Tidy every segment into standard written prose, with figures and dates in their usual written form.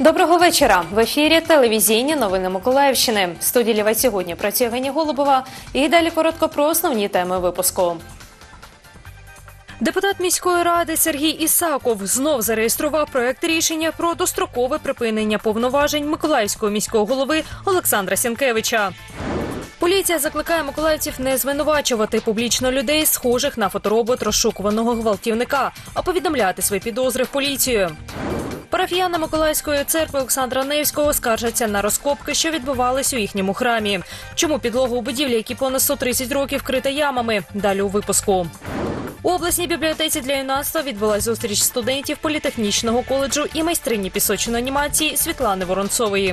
Доброго вечора. В ефірі телевізійні новини Миколаївщини. В студії «Лівай сьогодні» працює Ганя Голубова. І далі коротко про основні теми випуску. Депутат міської ради Сергій Ісаков знов зареєстрував проект рішення про дострокове припинення повноважень Миколаївського міського голови Олександра Сінкевича. Поліція закликає миколаївців не звинувачувати публічно людей, схожих на фоторобот розшукуваного гвалтівника, а повідомляти свої підозри в поліцію. Парафіяни Миколаївської церкви Олександра Невського скаржаться на розкопки, що відбувались у їхньому храмі. Чому підлога у будівлі, які понад 130 років вкрита ямами? Далі у випуску. У обласній бібліотеці для юнацтва відбулась зустріч студентів політехнічного коледжу і майстрині пісочної анімації Світлани Воронцової.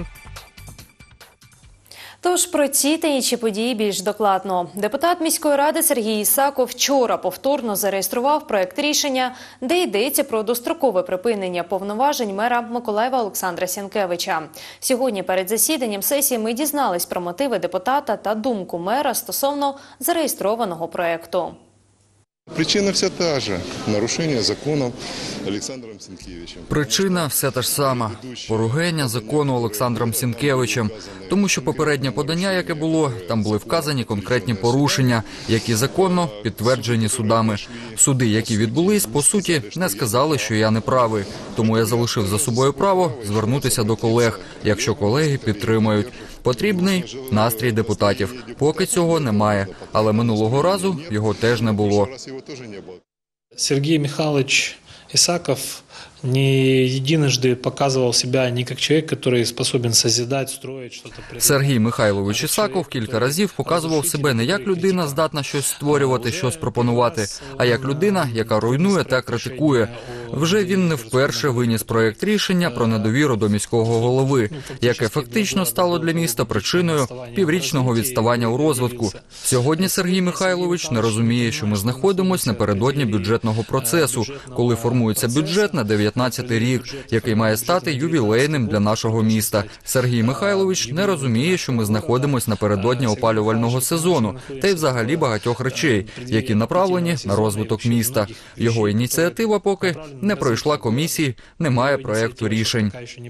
Тож про ці та інші події більш докладно. Депутат міської ради Сергій Ісаков вчора повторно зареєстрував проект рішення, де йдеться про дострокове припинення повноважень мера Миколаєва Олександра Сінкевича. Сьогодні перед засіданням сесії ми дізнались про мотиви депутата та думку мера стосовно зареєстрованого проекту. Причина вся та же – нарушення закону Олександром Сінкевичем. Причина все та ж сама – поругання закону Олександром Сінкевичем. Тому що попереднє подання, яке було, там були вказані конкретні порушення, які законно підтверджені судами. Суди, які відбулись, по суті, не сказали, що я не правий. Тому я залишив за собою право звернутися до колег, якщо колеги підтримають. Потрібний настрій депутатів. Поки цього немає, але минулого разу його теж не було. Сергей Михайлович Исаков не единожды показывал себя не как человек, который способен созидать, строить что-то. Сергій Михайлович Ісаков кілька разів показував себе не як людина, здатна щось створювати, щось пропонувати, а як людина, яка руйнує та критикує. Вже він не вперше виніс проєкт рішення про недовіру до міського голови, яке фактично стало для міста причиною піврічного відставання у розвитку. Сьогодні Сергій Михайлович не розуміє, що ми знаходимося напередодні бюджетного процесу, коли формується бюджет на 19-й рік, який має стати ювілейним для нашого міста. Сергій Михайлович не розуміє, що ми знаходимося напередодні опалювального сезону, та й взагалі багатьох речей, які направлені на розвиток міста. Його ініціатива поки не пройшла комісії, немає проєкту рішень.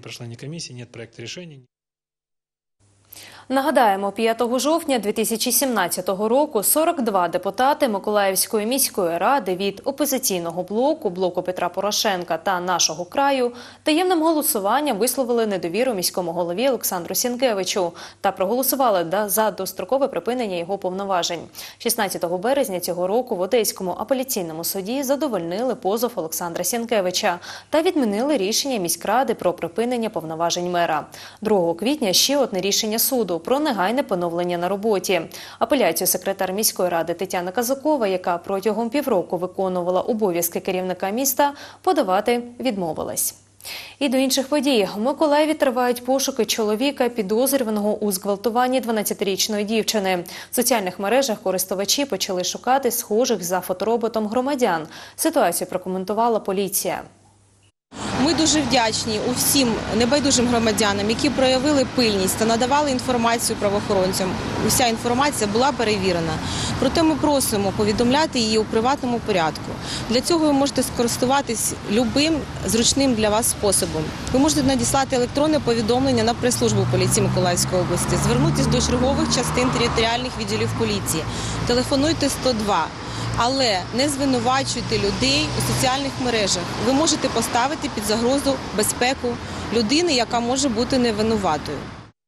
Нагадаємо, 5 жовтня 2017 року 42 депутати Миколаївської міської ради від опозиційного блоку Петра Порошенка та «Нашого краю» таємним голосуванням висловили недовіру міському голові Олександру Сінкевичу та проголосували за дострокове припинення його повноважень. 16 березня цього року в Одеському апеляційному суді задовольнили позов Олександра Сінкевича та відмінили рішення міськради про припинення повноважень мера. 2 квітня ще одне рішення суду про негайне поновлення на роботі. Апеляцію секретар міської ради Тетяна Казакова, яка протягом півроку виконувала обов'язки керівника міста, подавати відмовилась. І до інших подій. В Миколаєві тривають пошуки чоловіка, підозрюваного у зґвалтуванні 12-річної дівчини. В соціальних мережах користувачі почали шукати схожих за фотороботом громадян. Ситуацію прокоментувала поліція. Ми дуже вдячні усім небайдужим громадянам, які проявили пильність та надавали інформацію правоохоронцям. Уся інформація була перевірена. Проте ми просимо повідомляти її у приватному порядку. Для цього ви можете скористуватись любим зручним для вас способом. Ви можете надіслати електронне повідомлення на прес-службу поліції Миколаївської області, звернутися до чергових частин територіальних відділів поліції. Телефонуйте 102. Але не звинувачуйте людей у соціальних мережах. Ви можете поставити під загрозу безпеку людини, яка може бути невинуватою.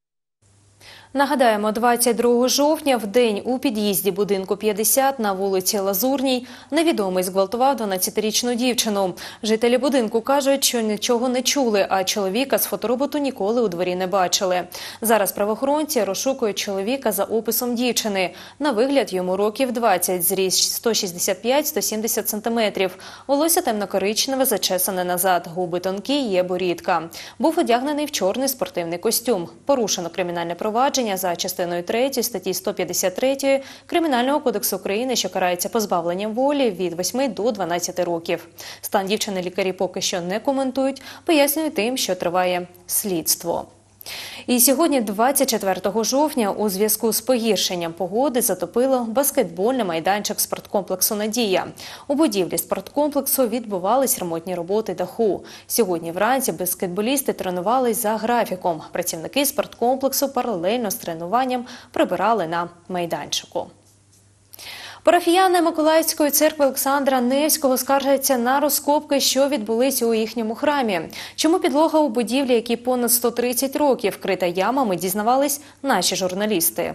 Нагадаємо, 22 жовтня в день у під'їзді будинку 50 на вулиці Лазурній невідомий зґвалтував 12-річну дівчину. Жителі будинку кажуть, що нічого не чули, а чоловіка з фотороботу ніколи у дворі не бачили. Зараз правоохоронці розшукують чоловіка за описом дівчини. На вигляд йому років 20, зріст 165-170 см. Волосся темно-коричневе, зачесане назад, губи тонкі, є борідка. Був одягнений в чорний спортивний костюм. Порушено кримінальне провадження за частиною 3 статті 153 Кримінального кодексу України, що карається позбавленням волі від 8 до 12 років. Стан дівчини лікарі поки що не коментують, пояснюють тим, що триває слідство. І сьогодні, 24 жовтня, у зв'язку з погіршенням погоди затопило баскетбольний майданчик спорткомплексу «Надія». У будівлі спорткомплексу відбувались ремонтні роботи даху. Сьогодні вранці баскетболісти тренувались за графіком. Працівники спорткомплексу паралельно з тренуванням прибирали на майданчику. Парафіяни Миколаївської церкви Олександра Невського скаржаться на розкопки, що відбулись у їхньому храмі. Чому підлога у будівлі, якій понад 130 років, вкрита ямами, дізнавались наші журналісти.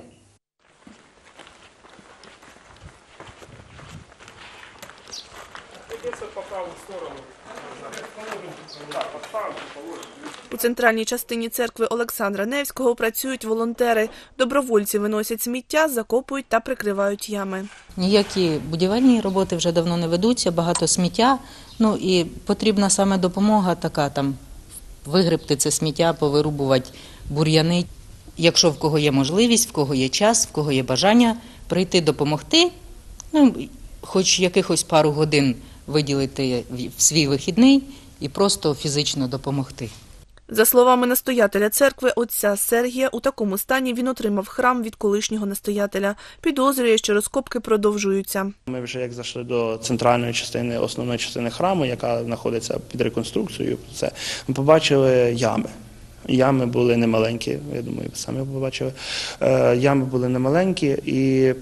У центральній частині церкви Олександра Невського працюють волонтери. Добровольці виносять сміття, закопують та прикривають ями. Ніякі будівельні роботи вже давно не ведуться, багато сміття. Ну і потрібна саме допомога така, там, вигребти це сміття, повирубувати бур'яни. Якщо в кого є можливість, в кого є час, в кого є бажання прийти допомогти, ну, хоч якихось пару годин виділити в свій вихідний і просто фізично допомогти. За словами настоятеля церкви отця Сергія, у такому стані він отримав храм від колишнього настоятеля. Підозрює, що розкопки продовжуються. Ми вже як зайшли до центральної частини, основної частини храму, яка знаходиться під реконструкцією, ми побачили ями. Ями були немаленькі, я думаю, ви самі побачили. Ями були немаленькі і,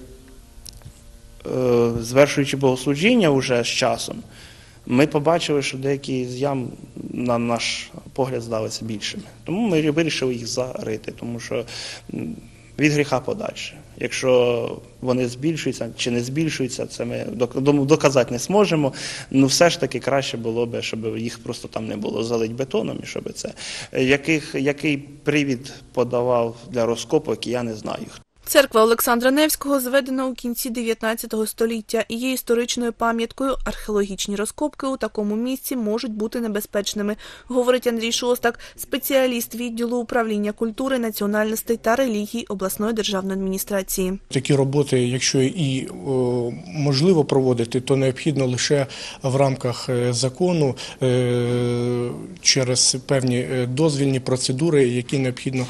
звершуючи богослужіння вже з часом, ми побачили, що деякі з ям, на наш погляд, здалися більшими. Тому ми вирішили їх зарити, тому що від гріха подальше. Якщо вони збільшуються чи не збільшуються, це ми доказати не зможемо. Ну все ж таки краще було б, щоб їх просто там не було, залить бетоном і щоб це. Який привід подавав для розкопок, я не знаю. Церква Олександра Невського зведена у кінці 19 століття і є історичною пам'яткою. Археологічні розкопки у такому місці можуть бути небезпечними, говорить Андрій Шостак, спеціаліст відділу управління культури, національностей та релігій обласної державної адміністрації. Такі роботи, якщо і можливо проводити, то необхідно лише в рамках закону через певні дозвільні процедури, які необхідно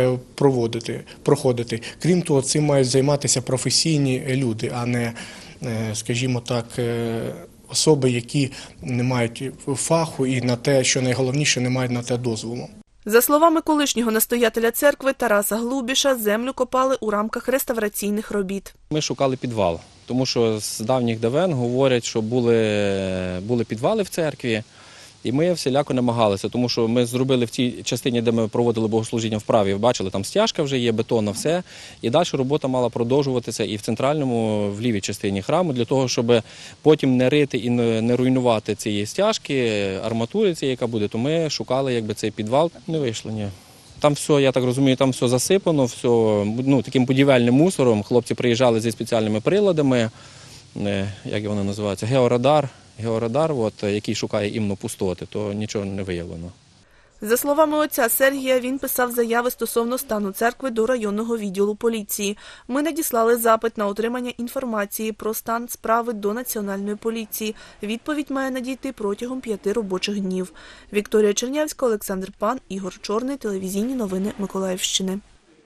проходити. Крім того, цим мають займатися професійні люди, а не, скажімо так, особи, які не мають фаху і на те, що найголовніше, не мають на те дозволу. За словами колишнього настоятеля церкви Тараса Глубіша, землю копали у рамках реставраційних робіт. Ми шукали підвал, тому що з давніх давен говорять, що були підвали в церкві. І ми всіляко намагалися, тому що ми зробили в тій частині, де ми проводили богослужіння вправі, бачили, там стяжка вже є, бетонна, все. І далі робота мала продовжуватися і в центральному, в лівій частині храму, для того, щоб потім не рити і не руйнувати цієї стяжки, арматури цієї, яка буде, то ми шукали якби цей підвал. Не вийшло, ні. Там все, я так розумію, там все засипано, все, ну, таким будівельним мусором. Хлопці приїжджали зі спеціальними приладами, як вони називаються, георадар, який шукає іменно пустоти, то нічого не виявлено. За словами отця Сергія, він писав заяви стосовно стану церкви до районного відділу поліції. Ми надіслали запит на отримання інформації про стан справи до Національної поліції. Відповідь має надійти протягом 5 робочих днів. Вікторія Чернявська, Олександр Пан, Ігор Чорний. Телевізійні новини Миколаївщини.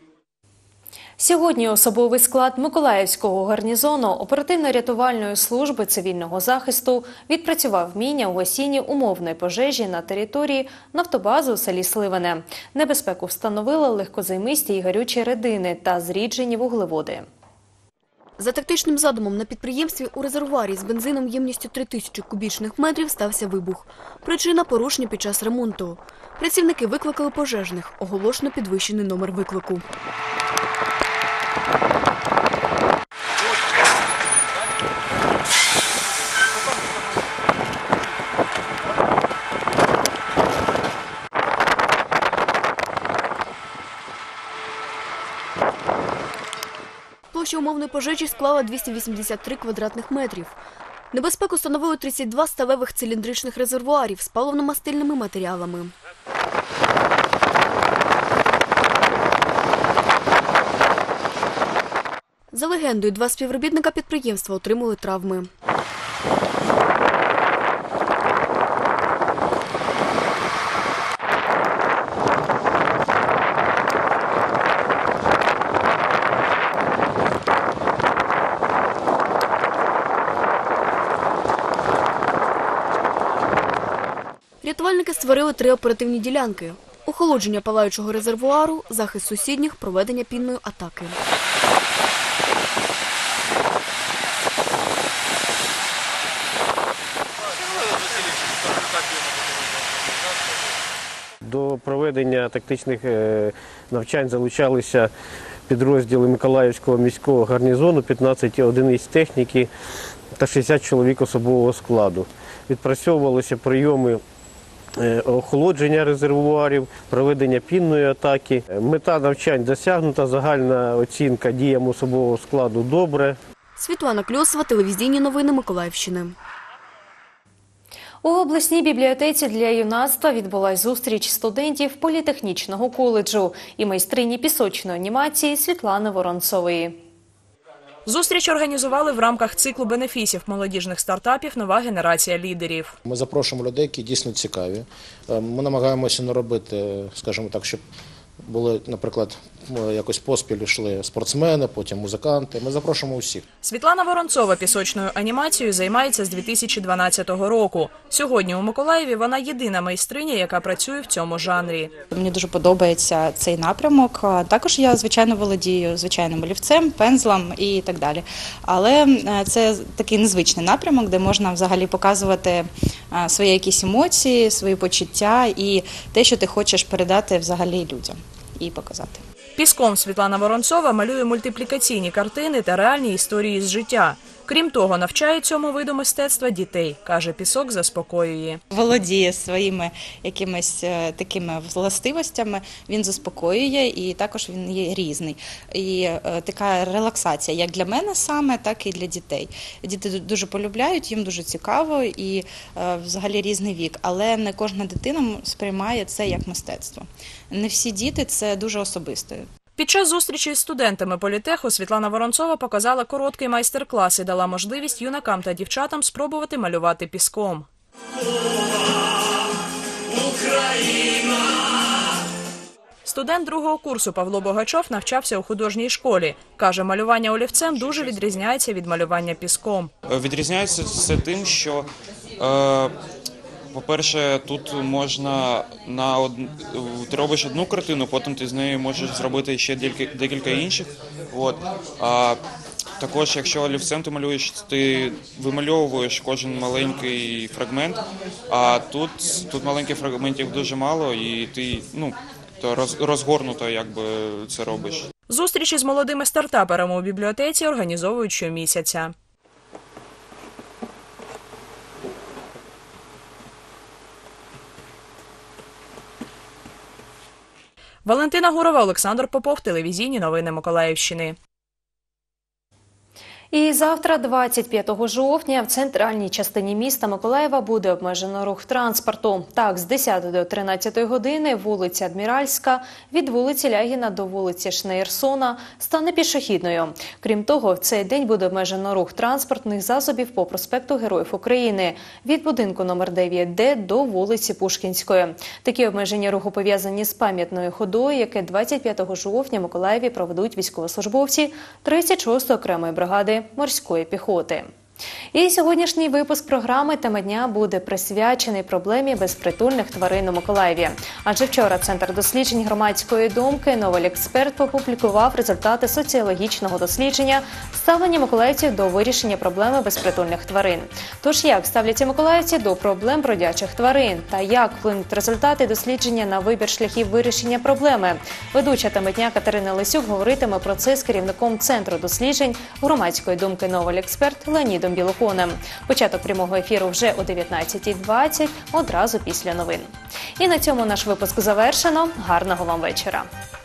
Сьогодні особовий склад Миколаївського гарнізону оперативно-рятувальної служби цивільного захисту відпрацював вміння у гасінні умовної пожежі на території нафтобази у селі Сливане. Небезпеку встановили легкозаймисті і гарючі рідини та зріджені вуглеводи. За тактичним задумом на підприємстві у резервуарі з бензином ємністю 3000 кубічних метрів стався вибух. Причина – порушення під час ремонту. Працівники викликали пожежних, оголошено підвищений номер виклику. Площа умовної пожежі склала 283 квадратних метрів. Небезпеку становили 32 сталевих циліндричних резервуарів з паливно-мастильними матеріалами. За легендою, 2 співробітника підприємства отримали травми. Рятувальники створили 3 оперативні ділянки – охолодження палаючого резервуару, захист сусідніх, проведення пінної атаки. До проведення тактичних навчань залучалися підрозділи Миколаївського міського гарнізону, 15 одиниць техніки та 60 чоловік особового складу. Відпрацьовувалися прийоми охолодження резервуарів, проведення пінної атаки. Мета навчань досягнута, загальна оцінка діям особового складу добре. Світлана Кльосова, телевізійні новини Миколаївщини. У обласній бібліотеці для юнацтва відбулась зустріч студентів політехнічного коледжу і майстрині пісочної анімації Світлани Воронцової. Зустріч організували в рамках циклу бенефісів молодіжних стартапів «Нова генерація лідерів». Ми запрошуємо людей, які дійсно цікаві. Ми намагаємося не робити, скажімо так, щоб були, наприклад, якось поспіль йшли спортсмени, потім музиканти. Ми запрошуємо усіх. Світлана Воронцова пісочною анімацією займається з 2012 року. Сьогодні у Миколаєві вона єдина майстриня, яка працює в цьому жанрі. Мені дуже подобається цей напрямок. Також я, звичайно, володію звичайним олівцем, пензлем і так далі. Але це такий незвичний напрямок, де можна взагалі показувати свої якісь емоції, свої почуття і те, що ти хочеш передати взагалі людям і показати. Піском Світлана Воронцова малює мультиплікаційні картини та реальні історії з життя. Крім того, навчає цьому виду мистецтва дітей. Каже, пісок заспокоює. Володіє своїми якимись такими властивостями, він заспокоює і також він є різний. І така релаксація як для мене саме, так і для дітей. Діти дуже полюбляють, їм дуже цікаво і взагалі різний вік. Але не кожна дитина сприймає це як мистецтво. Не всі діти – це дуже особисто. Під час зустрічі з студентами політеху Світлана Воронцова показала короткий майстер-клас і дала можливість юнакам та дівчатам спробувати малювати піском. Студент другого курсу Павло Богачов навчався у художній школі. Каже, малювання олівцем дуже відрізняється від малювання піском. Відрізняється це тим, що по-перше, тут можна ти робиш одну картину, потім ти з нею можеш зробити ще декілька інших. А також, якщо олівцем ти малюєш, ти вимальовуєш кожен маленький фрагмент, а тут маленьких фрагментів дуже мало, і ти розгорнуто це робиш. Зустрічі з молодими стартаперами у бібліотеці організовують щомісяця. Валентина Гурова, Олександр Попов, телевізійні новини Миколаївщини. І завтра, 25 жовтня, в центральній частині міста Миколаєва буде обмежено рух транспорту. Так, з 10 до 13 години вулиця Адміральська від вулиці Лягіна до вулиці Шнейрсона стане пішохідною. Крім того, в цей день буде обмежено рух транспортних засобів по проспекту Героїв України від будинку номер 9Д до вулиці Пушкінської. Такі обмеження руху пов'язані з пам'ятною ходою, яке 25 жовтня в Миколаєві проведуть військовослужбовці 36-ї окремої бригади морської піхоти. І сьогоднішній випуск програми «Тема дня» буде присвячений проблемі безпритульних тварин у Миколаєві. Адже вчора Центр досліджень громадської думки «Новель-експерт» опублікував результати соціологічного дослідження ставлення миколаївців до вирішення проблеми безпритульних тварин. Тож як ставляться миколаївці до проблем бродячих тварин? Та як вплинуть результати дослідження на вибір шляхів вирішення проблеми? Ведуча «Теми дня» Катерина Лисюк говоритиме про це з керівником Центру досліджень громадської думки «Новель-експерт» Леонідом Білоконем. Початок прямого ефіру вже о 19:20, одразу після новин. І на цьому наш випуск завершено. Гарного вам вечора.